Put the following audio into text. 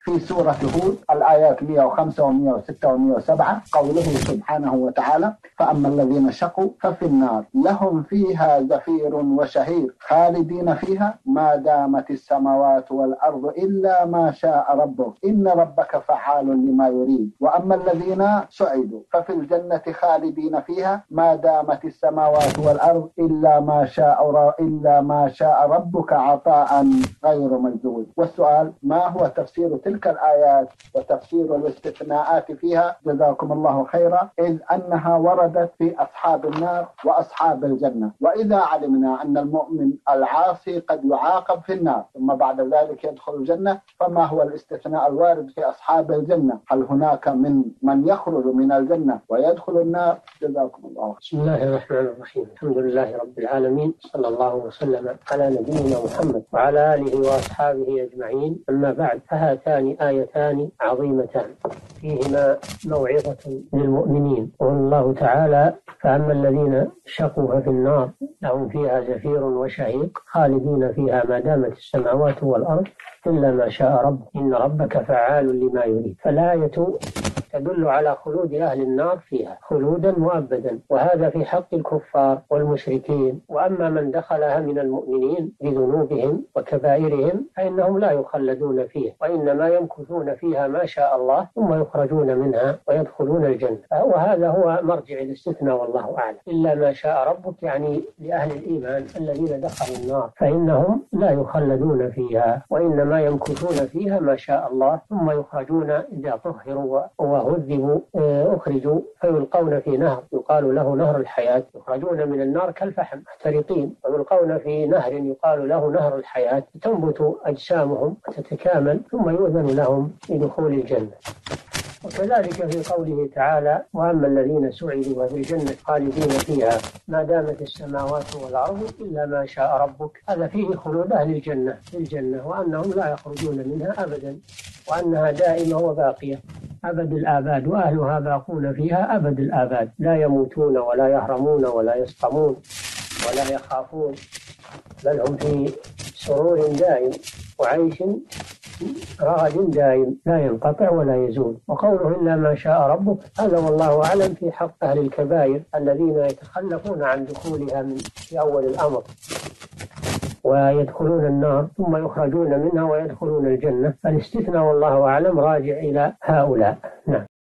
في سورة هود الآيات 105 و106 و107 قوله سبحانه وتعالى: فأما الذين شقوا ففي النار لهم فيها زفير وشهير خالدين فيها ما دامت السماوات والأرض إلا ما شاء ربك إن ربك فعال لما يريد. وأما الذين سعدوا ففي الجنة خالدين فيها ما دامت السماوات والأرض إلا ما شاء ربك عطاء غير مجدود. والسؤال: ما هو تفسير تلك الآيات وتفسير الاستثناءات فيها؟ جزاكم الله خيرا. إذ أنها وردت في أصحاب النار وأصحاب الجنة، وإذا علمنا أن المؤمن العاصي قد يعاقب في النار ثم بعد ذلك يدخل الجنة، فما هو الاستثناء الوارد في أصحاب الجنة؟ هل هناك من يخرج من الجنة ويدخل النار؟ جزاكم الله. بسم الله الرحمن الرحيم. الحمد لله رب العالمين، صلى الله وسلم على نبينا محمد وعلى آله وأصحابه أجمعين. أما بعد، فهاتان آيتان عظيمتان فيهما موعظة للمؤمنين. قال الله تعالى: فأما الذين شقوا ففي النار لهم فيها زفير وشهيق خالدين فيها ما دامت السماوات والأرض إلا ما شاء ربك إن ربك فعال لما يريد. فالآية تدل على خلود أهل النار فيها خلودا مؤبدا، وهذا في حق الكفار والمشركين. وأما من دخلها من المؤمنين بذنوبهم وكبائرهم فإنهم لا يخلدون فيها، وإنما يمكثون فيها ما شاء الله ثم يخرجون منها ويدخلون الجنة. وهذا هو مرجع الاستثناء والله أعلم. إلا ما شاء ربك يعني لأهل الإيمان الذين دخلوا النار فإنهم لا يخلدون فيها، وإنما يمكثون فيها ما شاء الله ثم يخرجون إذا طهروا وهذبوا أخرجوا فيلقون في نهر يقال له نهر الحياة، يخرجون من النار كالفحم محترقين، ويلقون في نهر يقال له نهر الحياة، تنبت أجسامهم وتتكامل ثم يؤذن لهم بدخول الجنة. وكذلك في قوله تعالى: وأما الذين سعدوا ففي الجنة خالدين فيها ما دامت السماوات والأرض إلا ما شاء ربك. هذا فيه خلود أهل الجنة في الجنة، وأنهم لا يخرجون منها أبدا، وأنها دائمة وباقية أبد الآباد، وأهلها باقون فيها أبد الآباد، لا يموتون ولا يهرمون ولا يسقمون ولا يخافون، بل هم في سرور دائم وعيش رغد دائم لا ينقطع ولا يزول. وقوله إلا ما شاء ربك هذا والله أعلم في حق أهل الكبائر الذين يتخلفون عن دخولها في أول الأمر ويدخلون النار ثم يخرجون منها ويدخلون الجنة. فالاستثناء والله أعلم راجع إلى هؤلاء. نعم.